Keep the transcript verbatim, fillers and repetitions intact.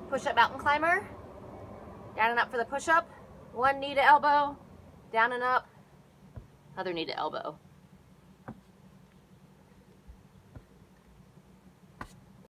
Push-up mountain climber. Down and up for the push-up. One knee to elbow. Down and up. Other knee to elbow.